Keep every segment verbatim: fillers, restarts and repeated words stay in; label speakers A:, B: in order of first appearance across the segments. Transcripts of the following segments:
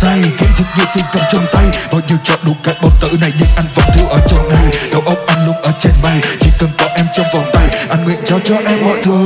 A: say. Kỹ thuật nhiều tiền cầm trong tay, bao nhiêu trò đủ cái bao tử này nhưng anh vẫn thiếu ở trong này. Đầu óc anh luôn ở trên mây, chỉ cần có em trong vòng tay, anh nguyện trao cho em mọi thứ.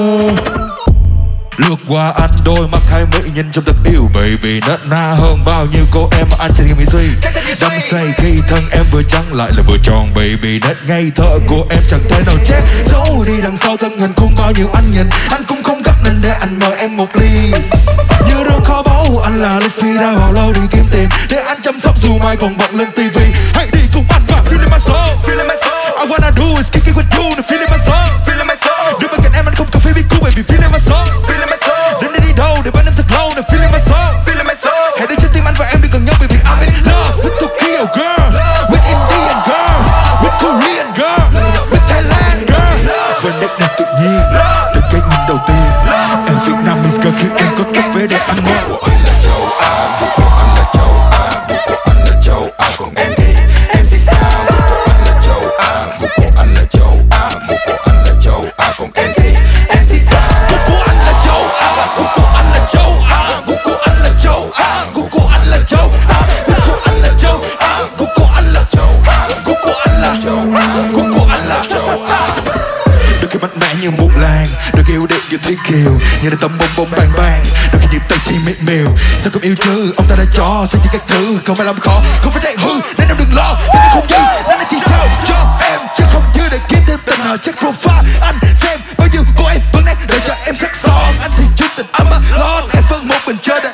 A: Lướt qua anh đôi mắt hai mỹ nhân trong thật yêu baby, nết na hơn bao nhiêu cô em mà anh chẳng thể nghĩ suy. Đắm say khi thân em vừa trắng lại là vừa tròn baby, nét ngây thơ của em chẳng thể nào chết giấu đi đằng sau thân hình không bao nhiêu anh nhìn. Anh cũng không gấp nên để anh mời em một ly. Như rơm kho báu anh là lúc phi ra bao lâu đi kiếm tiền để anh chăm sóc dù mai còn bật lên tivi. Hãy đi cùng anh và feeling my soul, feeling my soul. I wanna do is kick it with you, feeling my soul, feeling my soul. Đứng bên cạnh em anh không cần phải biết cool baby, feeling my soul, feeling my soul. Đến đây đi đâu để bên em thật lâu nè, feeling my soul, feeling my soul. Hãy để cho tim anh và em đi gần nhau baby, I'm in love with Tokyo girl, with Indian girl, with Korean girl, with Thailand girl. Và nét đẹp tự nhiên từ cái nhìn đầu tiên. Em Việt Nam is girl khi em có tóc về để anh mơ. Của anh là châu Á, của anh là châu Á, của anh là châu Á, còn em thì em thì sao? Của anh là châu Á, của anh là châu Á, của anh là châu Á, còn em thì em thì sao? Của anh là châu Á, của anh là châu Á, của anh là châu Á, của anh là châu Á, của anh là châu Á, của anh là châu Á, của anh là châu Á, của anh là đôi khi mạnh mẽ như một làng, đôi khi yêu đẹp như Thúy Kiều, như là tấm bông bông bang bang, đôi khi nhịp tay thì mịt mèo. Sao không yêu chứ ông ta đã cho sẽ chỉ các thứ không phải làm khó, không phải chạy hư nên em đừng lo, nên em không dư nên anh chỉ trao cho em chứ không dư để kiếm thêm tình nào check profile anh xem bao nhiêu cô em vẫn đang đợi cho em sắc son. Anh thì chút tình âm lon em vẫn một mình chơi đây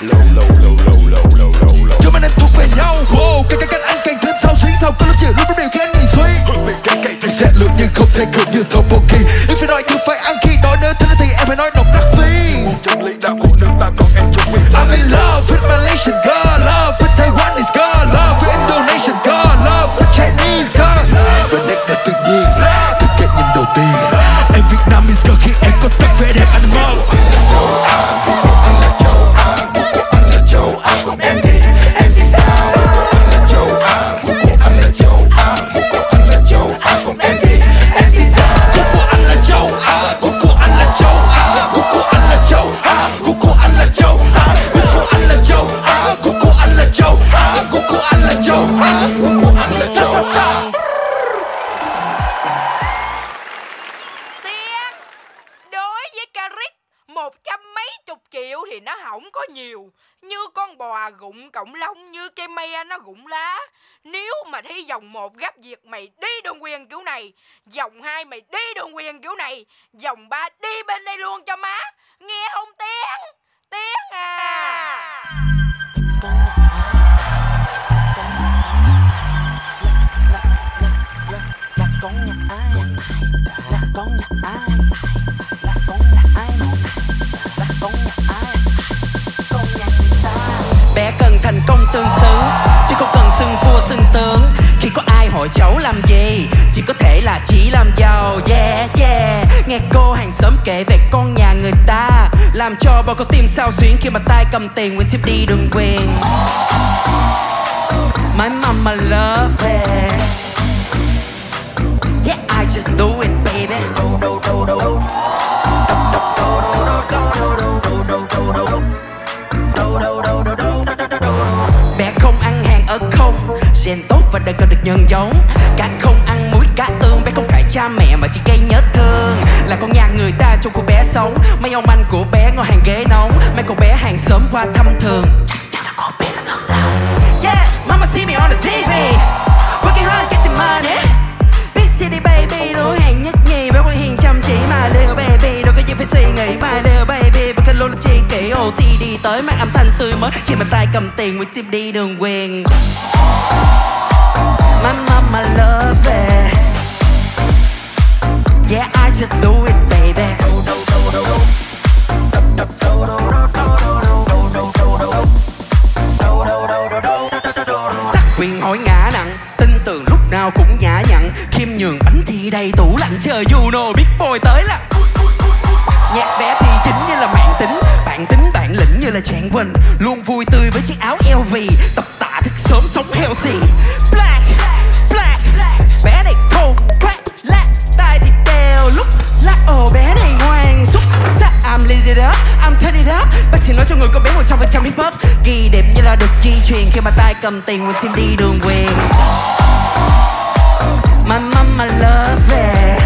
A: cho mình em thuộc về nhau. Wow, càng càng càng anh càng thêm sao xuyến sao có lúc chiều lúc lúc điều khi anh nhìn suy thì sẽ lượt nhưng không thể cực như tteokbokki. Em phải nói chứ phải ăn khi đói nữa thế thì em phải nói độc đắc phi. Trong lý đạo của nước ta còn em chung mình. I'm in love with Malaysian girl, love with Taiwanese girl, love with Indonesian girl, love with Chinese girl. Và nét đẹp tự nhiên từ cái nhìn đầu tiên. Em Việt Nam is girl khi em có tóc vẻ đẹp anh mơ. Anh là châu Á, của anh là châu Á, còn em thì em thì sao? Anh là châu Á, của anh là châu Á, của anh là châu Á, còn em thì em thì sao? Của anh là châu Á, của anh là châu Á, của anh là châu Á, của anh là châu Á, của anh là châu Á, của anh là châu Á, của anh là châu Á, của anh là châu Á.
B: Tiên, đối với Caric một trăm mấy chục triệu thì nó không có nhiều, như con bò gụng cộng lông, như cây me nó gụng lá. Nếu mà thi vòng một gấp việc mày đi đường quyền kiểu này, vòng hai mày đi đường quyền kiểu này, vòng ba đi bên đây luôn cho má. Nghe không Tiến? Tiến à.
C: Là con nhà ai? Là con nhà ai? Là con nhà ai? Là con nhà ai? Con nhà người ta. Bé cần thành công tương xứng, chứ không cần xưng vua xưng tướng. Khi có ai hỏi cháu làm gì, chỉ có thể là chỉ làm giàu. Yeah yeah. Nghe cô hàng xóm kể về con nhà người ta, làm cho bao con tim sao xuyến khi mà tay cầm tiền nguyên tiếp đi đường quyền. My mama love it. Yeah, I just do it, baby. Bé không ăn hàng ở không, gen tốt và đời còn được nhân giống. Cá không ăn muối cá tương, bé không cãi cha mẹ mà chỉ gây nhớ thương. Là con nhà người ta trong cô bé sống, mấy ông anh của bé ngồi hàng ghế nóng, mấy cô bé hàng xóm qua thăm thường. Chắc chắn là cô bé là thật lòng. Yeah, mama see me on the ti vi, working hard getting money. Big city baby, lối hàng nhất nhì, bé quan hiền chăm chỉ my little baby, đâu có gì phải suy nghĩ my little baby. Bởi cái lô là chi kỷ ô tê đi tới mang âm thanh tươi mới khi mà tay cầm tiền với chip đi đường quyền. My mama love it. Yeah, I just do it, baby. Sắc quyền hỏi ngã nặng, tin tưởng lúc nào cũng nhã nhặn. Khiêm nhường bánh thì đầy tủ lạnh, chờ Juno biết boy tới là. Nhạc bé thì chính như là mạng tính, bạn tính bản lĩnh như là Trạng Quỳnh, luôn vui tươi với chiếc áo eo vê, tập tạ thức sớm sống healthy. Black, black, bé này cold, crack, lát, tai thì đeo lúc lát, ồ bé này ngoan xúc. Sa I'm lit it up, I'm turn it up. Bác sĩ nói cho người có bé một trăm phần trăm hip hop, ghi đẹp như là được ghi chuyền khi mà tay cầm tiền mình xin đi đường quyền. My mama love it.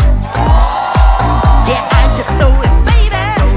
C: Yeah, I should do it, baby.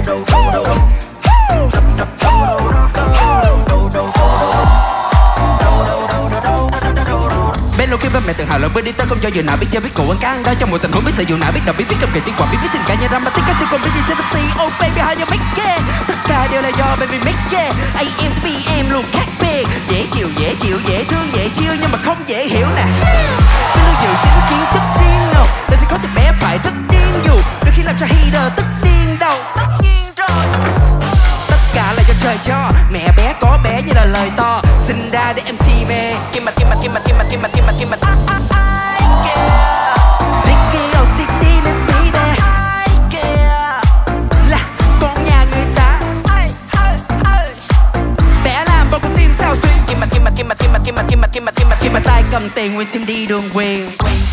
C: Bên lô kia ba mẹ tự hào là bên đi tới không cho giờ nào biết chơi biết cổ ăn căng đó trong một tình huống biết sử dụng nào biết đọc biết viết cầm kỳ tiếng quạt biết viết tình cảm như drama tích cách trên con biết gì trên ti. Oh baby how you make it. Tất cả đều là do baby make it. A M to B M luôn khác biệt. Dễ chịu dễ chịu dễ thương dễ chill nhưng mà không dễ hiểu nè. Bên lô dự chính kiến chất riêng ngầu. Đời sẽ có từ bé phải rất điên dù đôi khi làm cho hater tức điên đầu. Tất nhiên rồi. Tất cả là do trời cho. Mẹ bé có bé như là lời to. Sinh ra để em si mê. Kim mặt kim mặt kim mặt kim mặt kim mặt kim mặt kim mặt ai kìa. Ricky oh Titi lên baby. Ai kìa. Là con nhà người ta. Ai ai ai. Bé làm bao con tim sao xuyên. Kim mặt kim mặt kim mặt kim mặt kim mặt kim mặt kim mặt kim mặt kim mặt tay cầm tiền nguyên xin đi đường quyền.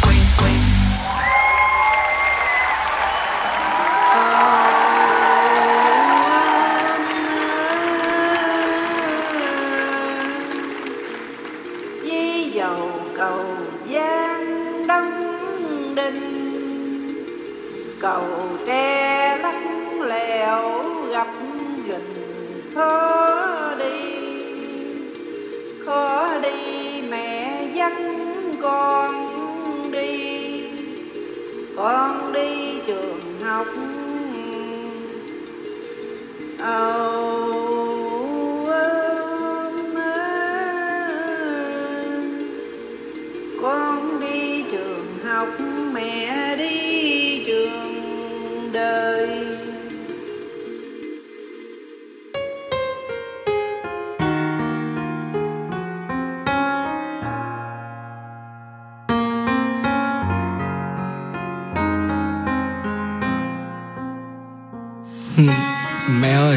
D: Cầu tre lắc lẻo gặp gình khó đi, khó đi mẹ dắt con đi, con đi trường học. Oh, con đi trường học mẹ đi trường đời.
E: Mẹ ơi,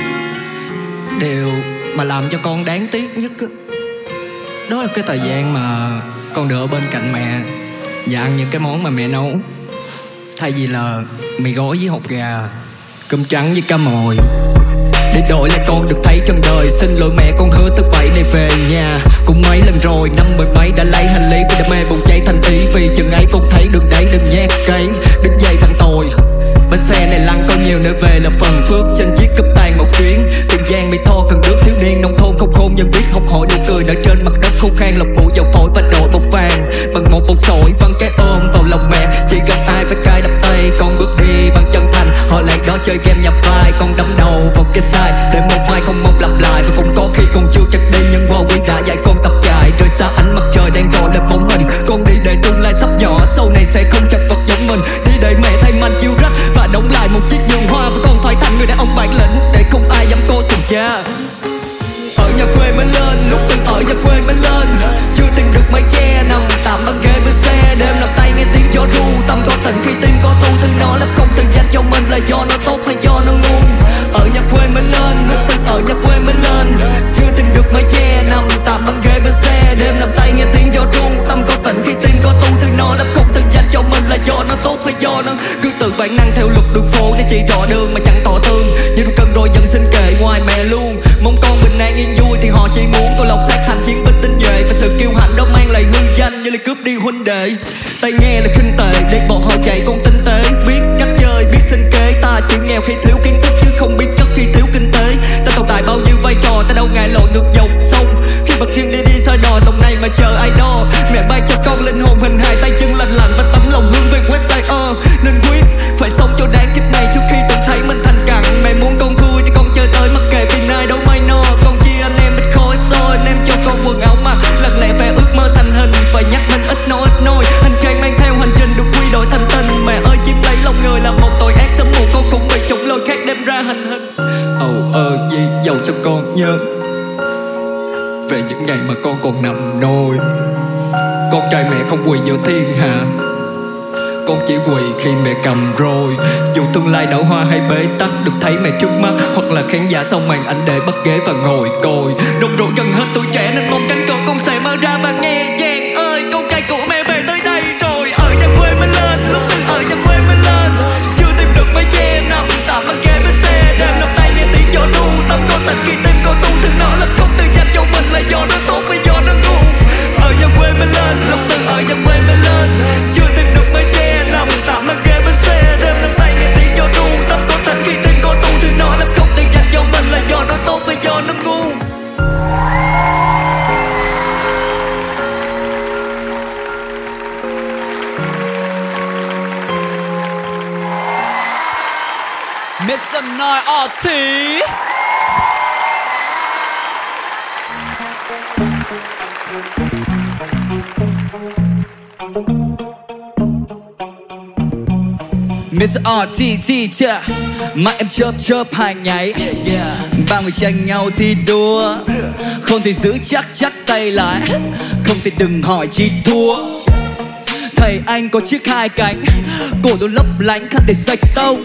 E: điều mà làm cho con đáng tiếc nhất đó, đó là cái thời gian mà con được ở bên cạnh mẹ và ăn những cái món mà mẹ nấu, thay vì là mì gói với hột gà, cơm trắng với cá mòi. Để đổi lại con được thấy chân đời. Xin lỗi mẹ con hứa thứ bảy này về nhà. Cũng mấy lần rồi, năm mười mấy đã lấy hành lý vì đam mê bùng cháy thành ý. Vì chừng ấy con thấy đường đấy đừng nhát cây, đứng dậy thằng tồi. Bên xe này lăn có nhiều nơi về là phần phước. Trên chiếc cúp tàn một chuyến. Tiền giang bị tho cần nước thiếu niên nông thôn không khôn nhưng biết học hỏi nụ cười nở trên mặt đất khô khan. Lọc bộ dầu phổi và đội bột vàng bằng một bột sỏi văng cái ôm vào lòng mẹ. Chỉ gặp ai phải cay đập tay con bước đi bằng chân thành. Họ lại đó chơi game nhập vai con đấm đầu vào cái sai để một mai không mong lặp lại. Và cũng có khi con chưa chắc đi nhưng qua quy đã dạy con tập chạy. Rơi xa ánh mặt trời đang gò lên bóng hình. Con đi để tương lai sắp nhỏ sau này sẽ không chặt vật giống mình. Đi để mẹ thay manh chiêu rách và đóng lại một chiếc vườn hoa. Và con phải thành người đàn ông bản lĩnh để không ai dám cô từng cha. Ở nhà quê mới lên, lúc từng ở nhà quê mới lên. Chưa tìm được mái che, nằm tạm băng ghế bên xe. Đêm làm tay nghe tiếng gió ru, tâm có tình khi tim có tu. Thứ nó lắp không từng dành cho mình là do nó tốt hay do nó ngu. Ở nhà quê mới lên, lúc từng ở nhà quê mới lên. Chưa tìm được mái che, nằm tạm băng ghế bên xe. Đêm làm tay nghe tiếng gió ru, tâm có tình khi tim có tu. Thứ nó lắp không từng dành cho mình là do nó tốt hay do nó cứ tự bản năng theo luật đường phố để chỉ rõ đường mà chẳng tỏ tương. Nhưng cần rồi dần xin kệ ngoài mẹ luôn. Mong con bình an yên vui thì họ chỉ muốn con lộc sát thành chiến binh tinh nhuệ. Và sự kiêu hãnh đó mang lại hương danh như là cướp đi huynh đệ. Tay nghe là khinh tệ để bọn họ chạy con tinh tế. Biết cách chơi biết sinh kế. Ta chỉ nghèo khi thiếu kiến thức chứ không biết chất khi thiếu kinh tế. Ta tồn tại bao nhiêu vai trò ta đâu ngại lội ngược dòng sông. Khi bậc thiên đi đi soi đò đồng này mà chờ ai đo. Mẹ bay cho con linh hồn hình hài tay chân lành lặn và tấm lòng hướng về Westside. uh, Nên quyết phải sống cho đáng kiếp này trước khi từng thấy mình thành cặn. Mẹ muốn con vui thì con chơi tới mặc kệ vì nay đâu may no. Con chia anh em ít khói xôi anh em cho con quần áo mặc lặng lẽ về ước mơ thành hình. Phải nhắc mình ít nói ít nói. Hành trang mang theo hành trình được quy đổi thành tình. Mẹ ơi chiếm lấy lòng người là một tội ác sớm muộn con cũng bị chúng lôi khác đem ra hành hình. Ồ ơ gì giàu cho con nhớ về những ngày mà con còn nằm nôi. Con trai mẹ không quỳ giữa thiên hạ, con chỉ quỳ khi mẹ cầm rồi. Dù tương lai nở hoa hay bế tắc, được thấy mẹ trước mắt hoặc là khán giả sau màn ảnh để bắt ghế và ngồi coi. Đông rồi gần hết tuổi trẻ nên một cánh cửa con sẽ mở ra và nghe Giang ơi con trai của mẹ về tới đây rồi. Ở nhà quê mới lên, lúc từng ở nhà quê mới lên. Chưa tìm được mái che, nằm tạm băng ghế bên xe. Đêm nắm tay nghe tiếng gió ru, tâm con tình khi tim con tu. Thứ nó lập không tự dành cho mình là
F: mời Ọ Thí.
C: mít rờ tê tê tê mắt em chớp chớp hai nháy, ba người tranh nhau thi đua, không thể giữ chắc chắc tay lại, không thể đừng hỏi chi thua. Thầy anh có chiếc hai cánh, cổ đôi lấp lánh khăn để sạch tông,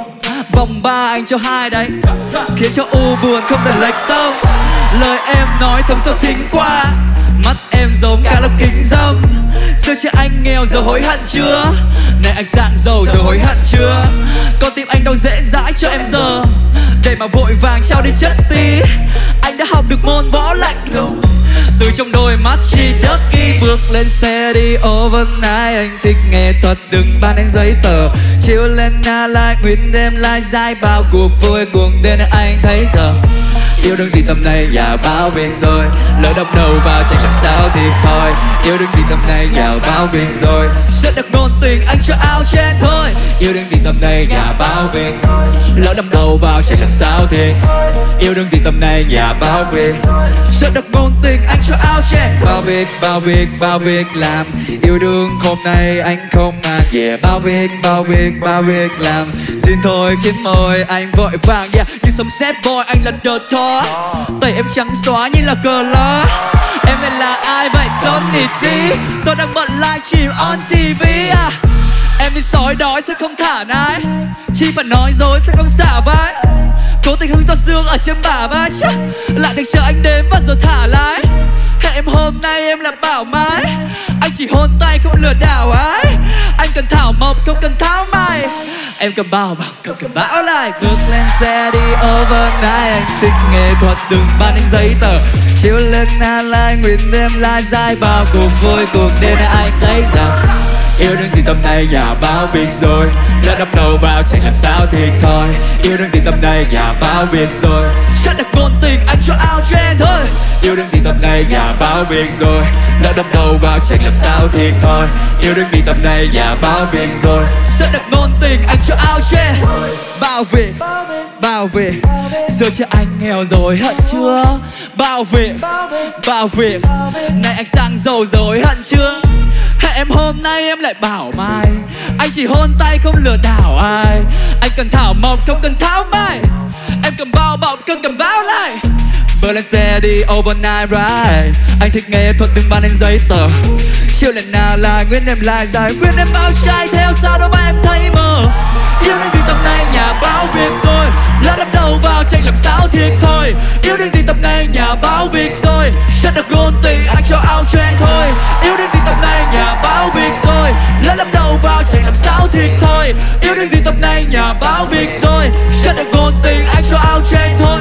C: vòng ba anh cho hai đấy, khiến cho u buồn không thể lệch tông. Lời em nói thấm sâu thính qua, mắt em giống cả lồng kính dâm. Xưa chứ anh nghèo giờ hối hận chưa, này anh sang giàu giờ hối hận chưa. Con tim anh đâu dễ dãi cho em giờ, để mà vội vàng trao đi chất tí. Anh đã học được môn võ lạnh lùng, từ trong đôi mắt chỉ đớt khi bước lên xe đi overnight. Anh thích nghệ thuật đừng ban anh giấy tờ, chiều lên na lại nguyên đêm lai dai bao cuộc vui cuồng đến anh thấy giờ. Yêu đương gì tầm này nhà bao việc rồi, lỡ đâm đầu vào chẳng làm sao thì thôi. Yêu đương gì tầm này nhà bao việc rồi, sẽ được ngôn tình anh cho áo trên thôi. Yêu đương gì tầm này nhà bao việc rồi, lỡ đâm đầu vào chẳng làm sao thì. Yêu đương gì tầm này nhà bao việc, sẽ được ngôn tình anh cho áo trên. Bao việc bao việc bao việc làm, yêu đương hôm nay anh không mang về. Yeah. Bao việc bao việc bao việc làm, xin thôi khiến môi anh vội vàng. Yeah. Như sấm sét boy anh là đợt thôi, tẩy em trắng xóa như là cờ lá. Em này là ai vậy Johnny D, tôi đang bận livestream on ti vi à. Em đi sói đói sẽ không thả nai, chỉ phải nói dối sẽ không xả vai. Cố tình hứng to xương ở trên bả vai, lại thành chờ anh đến và giờ thả lái. Hẹn em hôm nay em là bảo mãi, anh chỉ hôn tay không lừa đảo ai. Anh cần thảo mộc không cần tháo mai, em cầm bao bọc không cần bão lại. Bước lên xe đi overnight, anh thích nghệ thuật đừng ban anh giấy tờ, chiều lên na lai nguyên đêm lai dai bao cuộc vui cuộc đêm này anh thấy rằng. Yêu đương gì tầm này nhà bao việc rồi, lỡ đâm đầu vào chẳng làm sao thì thôi. Yêu đương gì tầm này nhà bao việc rồi, sẽ đặt ngôn tình anh cho áo trên thôi. Yêu đương gì tầm này nhà bao việc rồi, lỡ đâm đầu vào chẳng làm sao thì thôi. Yêu đương gì tầm này nhà bao việc rồi, sẽ đặt ngôn tình anh cho áo trên. Bao việc bao việc, giờ chứ anh nghèo rồi hận chưa. Bao việc bao việc, này anh sang giàu rồi hận chưa. Hẹn em hôm nay em lại bảo mai, anh chỉ hôn tay không lừa đảo ai. Anh cần thảo mộc không cần tháo mai, em cần bao bọc không cần báo lại. Bước lên xe đi overnight ride, anh thích nghệ thuật đừng ban anh giấy tờ, chiều lên nào là nguyên em lại dài nguyên em bao trai theo sao đâu mà em thấy mơ. Yêu đương gì tầm này nhà báo việc rồi, lỡ đâm đầu vào tranh làm sao thiệt thôi. Yêu đương gì tầm này nhà báo việc rồi, chắc được ngôn tình anh cho áo trên thôi. Yêu đương gì tầm này nhà báo việc rồi, lỡ đâm đầu vào tranh làm sao thiệt thôi. Yêu đương gì tầm này nhà báo việc rồi, chắc được ngôn tình anh cho áo trên thôi.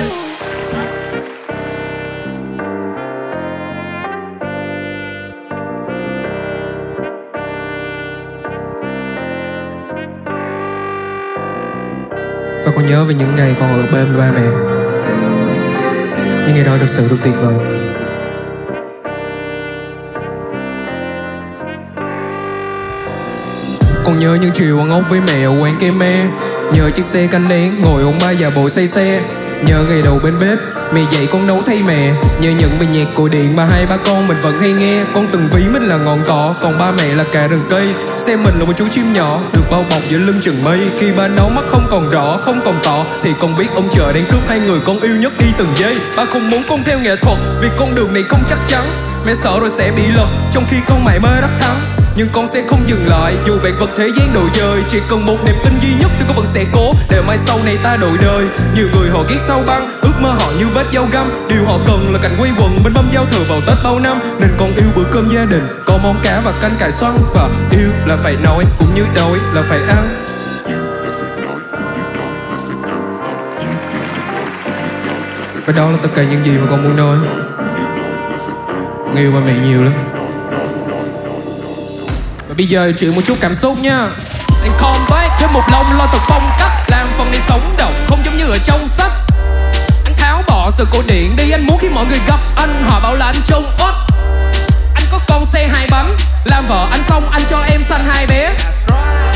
E: Và con nhớ về những ngày con ở bên ba mẹ, những ngày đó thật sự được tuyệt vời. Con nhớ những chiều ăn ốc với mẹ ở quán kem me, nhờ chiếc xe canh đen ngồi ôm ba già bộ say xe. Nhớ ngày đầu bên bếp mẹ dạy con nấu thay mẹ, nhớ những bài nhạc cổ điển mà hai ba con mình vẫn hay nghe. Con từng ví mình là ngọn cỏ, còn ba mẹ là cả rừng cây. Xem mình là một chú chim nhỏ được bao bọc giữa lưng chừng mây. Khi ba nấu mắt không còn rõ, không còn tỏ, thì con biết ông trời đang cướp hai người con yêu nhất đi từng giây. Ba không muốn con theo nghệ thuật vì con đường này không chắc chắn. Mẹ sợ rồi sẽ bị lật trong khi con mải mê đắc thắng. Nhưng con sẽ không dừng lại, dù vạn vật thế gian đổi dời. Chỉ cần một niềm tin duy nhất thì con vẫn sẽ cố, để mai sau này ta đổi đời. Nhiều người họ ghét sao băng, ước mơ họ như vết dao găm. Điều họ cần là cảnh quay quần bên mâm giao thừa vào Tết bao năm. Nên con yêu bữa cơm gia đình, có món cá và canh cải xoăn. Và yêu là phải nói, cũng như đói là phải ăn. Và đó là tất cả những gì mà con muốn nói. Con yêu ba mẹ nhiều lắm. Bây giờ chuyện một chút cảm xúc nha.
G: Anh comeback với một lông lo thật phong cách, làm phần này sống động không giống như ở trong sách. Anh tháo bỏ sự cổ điển đi, anh muốn khi mọi người gặp anh họ bảo là anh trông uất. Anh có con xe hai bánh, làm vợ anh xong anh cho em sanh hai bé. Em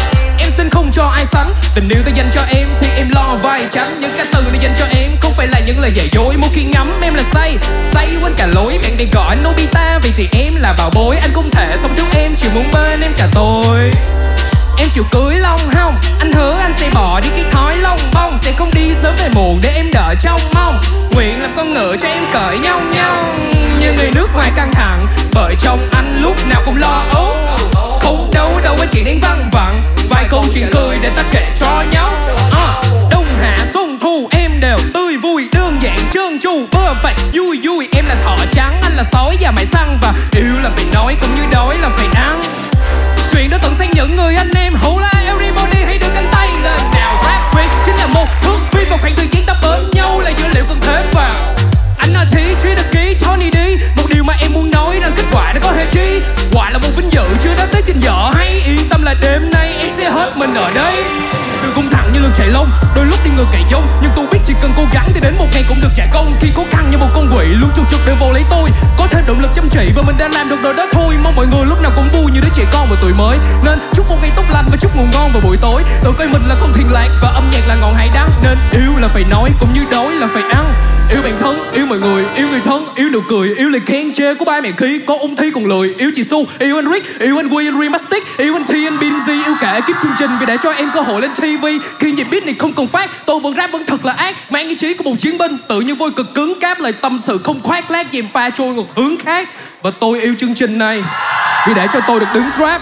G: em xin không cho ai sánh. Tình yêu ta dành cho em thì em lo vai tránh. Những cái từ này dành cho em không phải là những lời giả dối. Mỗi khi ngắm em là say, say quên cả lối. Bạn đừng gọi Nobita vì thì em là bảo bối. Anh không thể sống thiếu em, chỉ muốn bên em cả tôi. Em chịu cưới long không? Anh hứa anh sẽ bỏ đi cái thói lông bông. Sẽ không đi sớm về muộn để em đợi trong mong. Nguyện làm con ngựa cho em cởi nhong nhong. Như người nước ngoài căng thẳng, bởi trong anh lúc nào cũng lo âu. Không đâu đâu anh chỉ đang văng vẳng vài câu chuyện cười để ta kể cho nhau. à, Đông hạ xuân thu em đều tươi vui, đơn giản trơn tru bơ phải vui vui. Em là thỏ trắng, anh là sói và mày săn. Và yêu là phải nói cũng như đói là phải ăn. Chuyện đó tận sang những người anh em. Hầu la everybody hãy đưa cánh tay lên nào. Rap Week chính là một thước phim vào khoảng thời gian ta bên nhau là dữ liệu cần thêm vào. Anh là T, Truy Đập Ký, Tony D. Một điều mà em muốn nói rằng kết quả nó có hề chi. Quả là một vinh dự chưa nói tới trình dở. Hãy yên tâm là đêm nay em sẽ hết mình ở đây. Đường cung thẳng như lưng chạy lông, đôi lúc đi ngược cày dông. Nhưng tôi biết chỉ cần cố gắng thì đến một ngày cũng được trả công. Khi khó khăn như một con quỷ luôn trục trục để vô lấy tôi. Có thêm động lực chăm chỉ và mình đã làm được rồi đó thôi. Mong mọi người lúc nào cũng vui như đứa trẻ con vào tuổi mới. Nên chúc một ngày tốt lành và chúc ngủ ngon vào buổi tối. Tự coi mình là con thuyền lạc và âm nhạc là ngọn hải đăng. Nên yêu là phải nói cũng như đói là phải ăn. Yêu bản thân, yêu mọi người, yêu người thân, yêu nụ cười, yêu lời khen chê của ba mẹ khi có ung thi còn lười. Yêu chị Su, yêu anh Rick, yêu anh Quy, anh Remastic, yêu anh T, anh Binzy, yêu cả ekip chương trình vì để cho em cơ hội lên ti vi. Khi nhịp beat này không còn phát, tôi vẫn rap vẫn thật là ác. Mang ý chí của một chiến binh, tự như vôi cực cứng cáp lời tâm sự không khoác lác dèm pha trôi một hướng khác. Và tôi yêu chương trình này vì để cho tôi được đứng rap.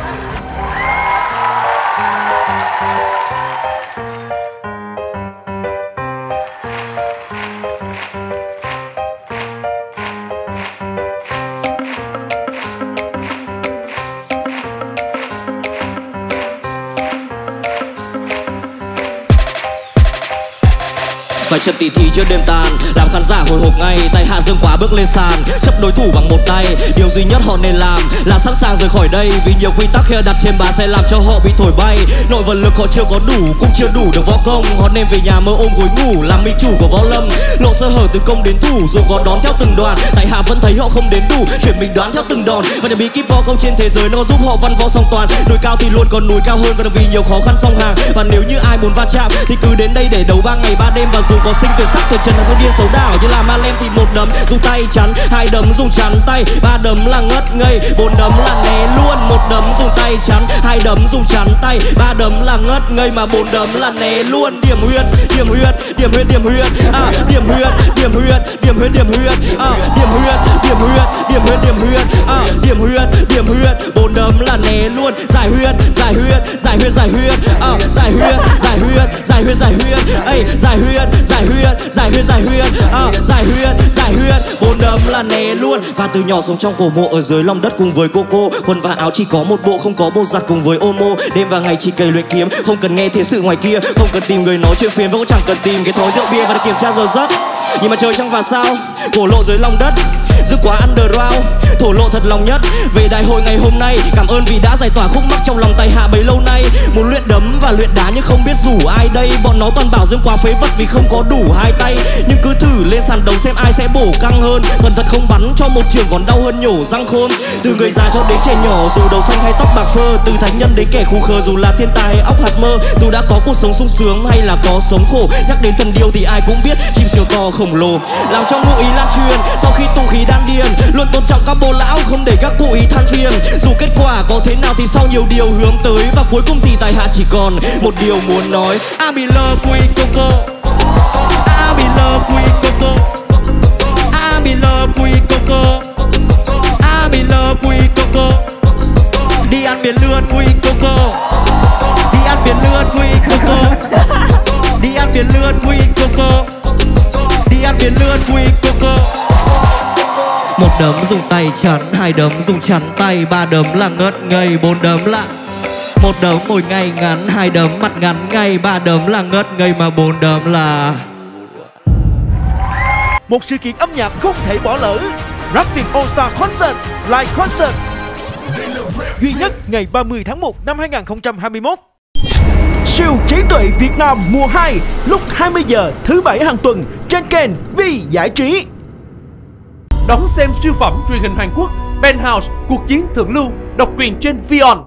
E: Vài trận tỉ thí trước đêm tàn làm khán giả hồi hộp ngay. Tay hạ dương quá bước lên sàn, chấp đối thủ bằng một tay. Điều duy nhất họ nên làm là sẵn sàng rời khỏi đây. Vì nhiều quy tắc khi đặt trên bàn sẽ làm cho họ bị thổi bay. Nội vật lực họ chưa có đủ, cũng chưa đủ được võ công. Họ nên về nhà mơ ôm gối ngủ, làm minh chủ của võ lâm. Lộ sơ hở từ công đến thủ, dù có đón theo từng đoàn. Tại hạ vẫn thấy họ không đến đủ, chuyển mình đoán theo từng đòn. Và để bí kíp võ công trên thế giới nó giúp họ văn võ song toàn. Núi cao thì luôn còn núi cao hơn, và vì nhiều khó khăn song hàng. Và nếu như ai muốn va chạm thì cứ đến đây để đấu ba ngày ba đêm. Và dù có sinh tuyệt sắc tuyệt trần là sao điên xấu đảo như là ma lem thì một đấm dùng tay chắn, hai đấm dùng chắn tay, ba đấm là ngất ngây, bốn đấm là né luôn. Một đấm dùng tay chắn, hai đấm dùng chắn tay, ba đấm là ngất ngây mà bốn đấm là né luôn. Điểm huyệt, điểm huyệt, điểm huyệt, điểm huyệt, à điểm huyệt, điểm huyệt, điểm huyệt, điểm huyệt, à điểm huyệt, điểm huyệt, điểm huyệt, điểm huyệt, à điểm huyệt, điểm huyệt, bốn đấm là né luôn. Giải huyệt, giải huyệt, giải huyệt, giải huyệt, à giải huyệt, giải huyệt, giải huyệt, giải huyệt, ấy giải huyệt, giải huyệt, giải huyệt, giải huyệt, à giải huyệt, giải huyệt, bốn đấm là né luôn. Và từ nhỏ sống trong cổ mộ ở dưới lòng đất cùng với cô cô, quần và áo chỉ có một bộ, không có bộ giặt cùng với ô mô. Đêm và ngày chỉ cày luyện kiếm, không cần nghe thế sự ngoài kia, không cần tìm người nói chuyện phiền và cũng chẳng cần tìm cái thói rượu bia và được kiểm tra giờ giấc. Nhưng mà trời trăng và sao, cổ lộ dưới lòng đất, dư quá underground, thổ lộ thật lòng nhất về đại hội ngày hôm nay. Cảm ơn vì đã giải tỏa khúc mắc trong lòng tại hạ bấy lâu nay. Muốn luyện đấm và luyện đá nhưng không biết rủ ai đây. Bọn nó toàn bảo Dương quá phế vật vì không có đủ hai tay. Nhưng cứ thử lên sàn đấu xem ai sẽ bổ căng hơn. Cẩn thận không bắn cho một trường còn đau hơn nhổ răng khôn. Từ người già cho đến trẻ nhỏ, dù đầu xanh hay tóc bạc phơ, từ thánh nhân đến kẻ khù khờ, dù là thiên tài hay óc hạt mơ, dù đã có cuộc sống sung sướng hay là có sống khổ. Nhắc đến thần điêu thì ai cũng biết chim siêu to khổng lồ làm trong ngụ ý lan truyền. Sau khi tụ khí đan điền, luôn tôn trọng các bố lão, không để các cụ ý than phiền. Dù kết quả có thế nào thì sau nhiều điều hướng tới, và cuối cùng thì tại hạ chỉ còn một điều muốn nói. I be love with Coco, I be love with Coco, I be love with Coco, I be love with Coco. Đi ăn biển lươn with Coco, đi ăn biển lươn with Coco, đi ăn biển lươn with Coco, đi ăn biển lươn with Coco. Một đấm dùng tay chắn, hai đấm dùng chắn tay, ba đấm là ngất ngây, bốn đấm là một đấm ngồi ngay ngắn, hai đấm mặt ngắn ngay, ba đấm là ngất ngây mà bốn đấm là
F: một sự kiện âm nhạc không thể bỏ lỡ. Rap Việt All Star Concert Live Concert duy nhất ngày ba mươi tháng một năm hai nghìn không trăm hai mươi mốt. Siêu trí tuệ Việt Nam mùa hai lúc hai mươi giờ thứ bảy hàng tuần trên kênh Vi Giải Trí.
H: Đón xem siêu phẩm truyền hình Hàn Quốc Penthouse cuộc chiến thượng lưu độc quyền trên Vion.